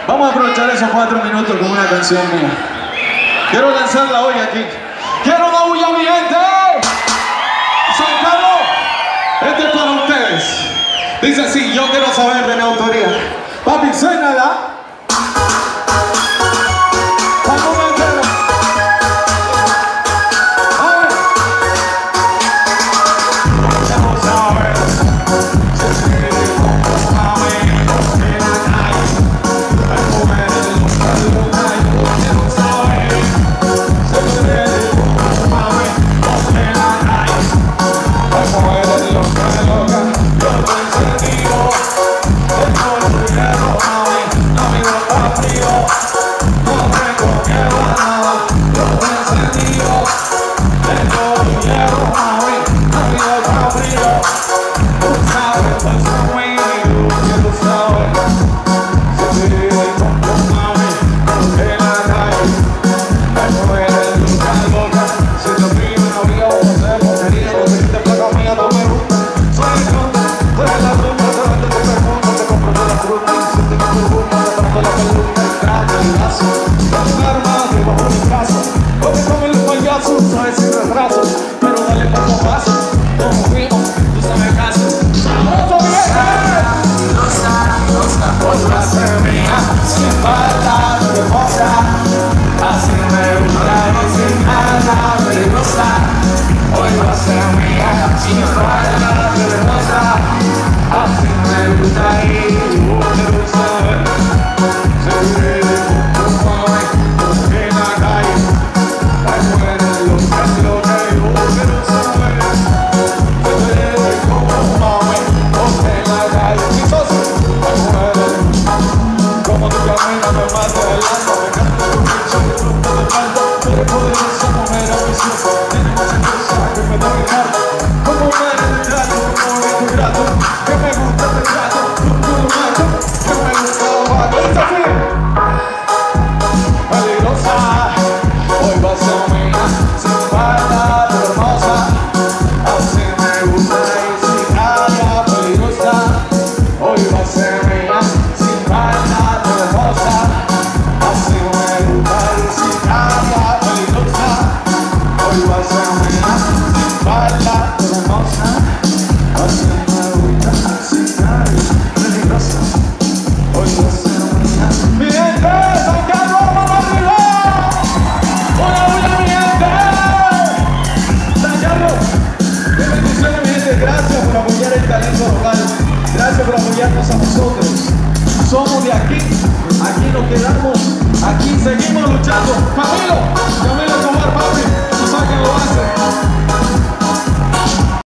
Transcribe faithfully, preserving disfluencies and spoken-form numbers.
Vamos a aprovechar esos cuatro minutos con una canción mía. Quiero lanzarla hoy aquí. ¡Quiero una bulla, mi gente! San Carlos, este es para ustedes. Dice así, yo quiero saber de mi autoría. Papi, suénala. Gracias por apoyarnos a nosotros. Somos de aquí, aquí nos quedamos, aquí seguimos luchando. Camilo.